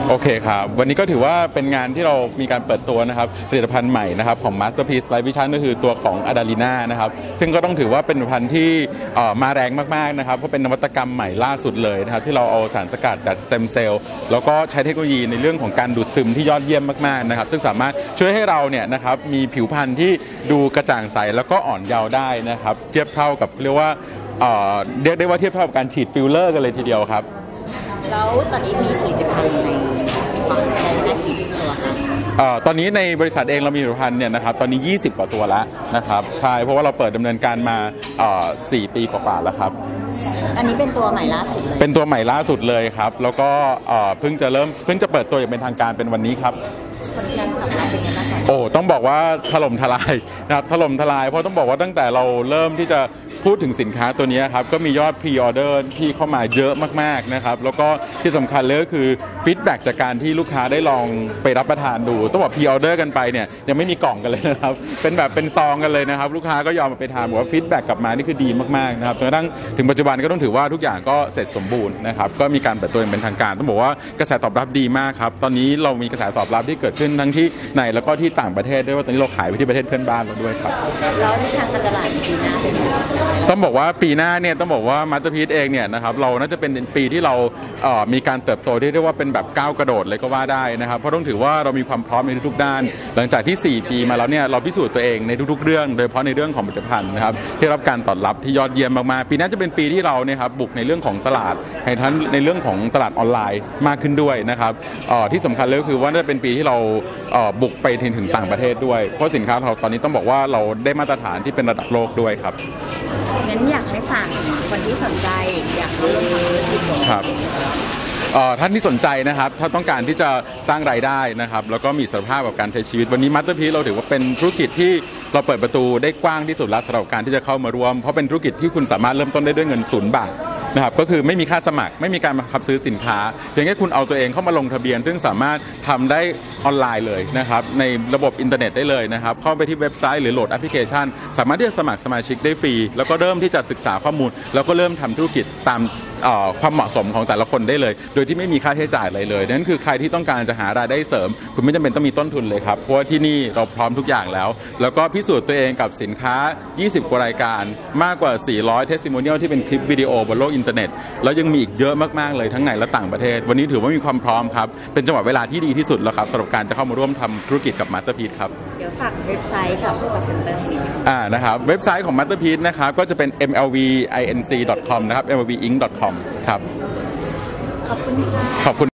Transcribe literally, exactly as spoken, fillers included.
โอเคครับวันนี้ก็ถือว่าเป็นงานที่เรามีการเปิดตัวนะครับผลิตภัณฑ์ใหม่นะครับของ Masterpiece Light Vision ก็คือตัวของ Adalina นะครับซึ่งก็ต้องถือว่าเป็นผลิตภัณฑ์ที่มาแรงมากๆนะครับเพราะเป็นนวัตกรรมใหม่ล่าสุดเลยนะครับที่เราเอาสารสกัดจากสเต็มเซลล์แล้วก็ใช้เทคโนโลยีในเรื่องของการดูดซึมที่ยอดเยี่ยมมากๆนะครับซึ่งสามารถช่วยให้เราเนี่ยนะครับมีผิวพรรณที่ดูกระจ่างใสแล้วก็อ่อนเยาว์ได้นะครับเทียบเท่ากับเรียกว่าเรียกได้ว่าเทียบเท่ากับการฉีดฟิลเลอร์กันเลยทีเดียวครับแล้วตอนนี้มีผลิตภัณฑ์ในฝั่งแทนได้กี่ตัวคะตอนนี้ในบริษัทเองเรามีผลิตภัณฑ์เนี่ยนะครับตอนนี้ยี่สิบกว่าตัวแล้วนะครับใช่เพราะว่าเราเปิดดำเนินการมาสี่ปีกว่าๆแล้วครับอันนี้เป็นตัวใหม่ล่าสุดเลยเป็นตัวใหม่ล่าสุดเลยครับแล้วก็เพิ่งจะเริ่มเพิ่งจะเปิดตัวอย่างเป็นทางการเป็นวันนี้ครับผลการตอบรับเป็นยังไงบ้างคะโอ้ต้องบอกว่าถล่มทลายนะครับถล่มทลายเพราะต้องบอกว่าตั้งแต่เราเริ่มที่จะพูดถึงสินค้าตัวนี้ครับก็มียอดพรีออเดอร์ที่เข้ามาเยอะมากๆนะครับแล้วก็ที่สำคัญเลยก็คือฟีดแบ็กจากการที่ลูกค้าได้ลองไปรับประทานดูต้องบอกพรีออเดอร์กันไปเนี่ยยังไม่มีกล่องกันเลยนะครับเป็นแบบเป็นซองกันเลยนะครับลูกค้าก็ยอมมาไปทานบอกว่าฟีดแบ็กกลับมานี่คือดีมากๆนะครับจนกระทั่งถึงปัจจุบันก็ต้องถือว่าทุกอย่างก็เสร็จสมบูรณ์นะครับก็มีการเปิดตัวอย่างเป็นทางการต้องบอกว่ากระแสตอบรับดีมากครับตอนนี้เรามีกระแสตอบรับที่เกิดขึ้นทั้งที่ในแล้วก็ที่ต่างประเทศด้วยว่าตอนนี้เราขายไปที่ประเทศเพื่อนบ้านเราด้วยครับแล้วทิศทางการตลาดปีหน้าเป็นยังไงต้องบอกว่าปีหน้าเนี่ยต้องบอกว่า Masterpiece เองเนี่ยนะครับเราน่าจะเป็นปีที่เราเอ่อมีการเติบโตที่เรียกว่าเป็นแบบก้าวกระโดดเลยก็ว่าได้นะครับเพราะต้องถือว่าเรามีความพร้อมในทุกๆด้านหลังจากที่สี่ปีมาแล้วเนี่ยเราพิสูจน์ตัวเองในทุกๆเรื่องโดยเฉพาะในเรื่องของผลิตภัณฑ์นะครับที่รับการตอบรับที่ยอดเยี่ยมมากๆปีหน้าจะเป็นปีที่เราเนี่ยครับบุกในเรื่องของตลาดในทั้งในเรื่องของตลาดออนไลน์มากขึ้นด้วยนะครับเอ่อที่สำคัญเลยก็คือว่าน่าจะเป็นปีที่เราเอ่อบุกไปถึงต่างประเทศด้วยเพราะสินค้าเราตอนนี้ต้องบอกว่าเราได้มาตรฐานที่เป็นระดับโลกด้วยครับงั้นอยากให้ฝากคนที่สนใจอยากรู้เรื่องธุรกิจครับท่านที่สนใจนะครับถ้าต้องการที่จะสร้างรายได้นะครับแล้วก็มีสภาพกับการใช้ชีวิตวันนี้ Masterpiece เราถือว่าเป็นธุรกิจที่เราเปิดประตูได้กว้างที่สุดแล้วสำหรับการที่จะเข้ามาร่วมเพราะเป็นธุรกิจที่คุณสามารถเริ่มต้นได้ด้วยเงินศูนย์บาทนะครับก็คือไม่มีค่าสมัครไม่มีการบังคับซื้อสินค้าเพียงแค่คุณเอาตัวเองเข้ามาลงทะเบียนซึ่งสามารถทำได้ออนไลน์เลยนะครับในระบบอินเทอร์เน็ตได้เลยนะครับเข้าไปที่เว็บไซต์หรือโหลดแอปพลิเคชันสามารถที่จะสมัครสมาชิกได้ฟรีแล้วก็เริ่มที่จะศึกษาข้อมูลแล้วก็เริ่มทำธุรกิจตามความเหมาะสมของแต่ละคนได้เลยโดยที่ไม่มีค่าใช้จ่ายอะไรเลยนั่นคือใครที่ต้องการจะหารายได้เสริมคุณไม่จำเป็นต้องมีต้นทุนเลยครับเพราะว่าที่นี่เราพร้อมทุกอย่างแล้วแล้วก็พิสูจน์ตัวเองกับสินค้ายี่สิบกว่ารายการมากกว่าสี่ร้อย testimonial ที่เป็นคลิปวิดีโอบนโลกอินเทอร์เน็ตแล้วยังมีอีกเยอะมากๆเลยทั้งในและต่างประเทศวันนี้ถือว่ามีความพร้อมครับเป็นจังหวะเวลาที่ดีที่สุดแล้วครับสำหรับการจะเข้ามาร่วมทำธุรกิจกับ Masterpiece ครับเดี๋ยวฝากเว็บไซต์กับผู้ประเซ็นเตอร์อ่านะครับเว็บไซต์ของ Masterpiece นะครับก็จะเป็น เอ็ม แอล วี อิน ซี ดอท คอม นะครับ เอ็ม แอล วี อิง ดอท คอม ครับขอบคุณค่ะขอบคุณ